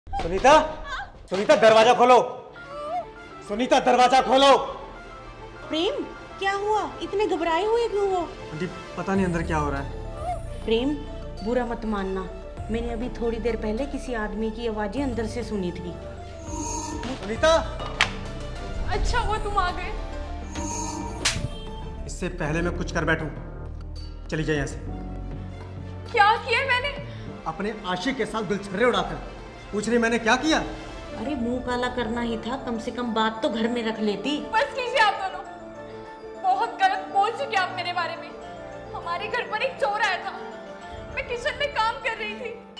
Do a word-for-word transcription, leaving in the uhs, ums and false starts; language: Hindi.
सुनीता, सुनीता दरवाजा खोलो। सुनीता दरवाजा खोलो। प्रेम, क्या हुआ? इतने घबराए हुए क्यों हो? आंटी पता नहीं अंदर क्या हो रहा है। प्रेम, बुरा मत मानना, मैंने अभी थोड़ी देर पहले किसी आदमी की आवाजें अंदर से सुनी थी। सुनीता, अच्छा हुआ तुम आ गए। इससे पहले मैं कुछ कर बैठूं, चली जाए यहाँ से। क्या किया मैंने? अपने आशिक के साथ गुलछर्रे उड़ाकर पूछ रही मैंने क्या किया? अरे मुंह काला करना ही था, कम से कम बात तो घर में रख लेती। बस कीजिए आप दोनों, बहुत गलत बोल चुके आप मेरे बारे में। हमारे घर पर एक चोर आया था, मैं किचन में काम कर रही थी,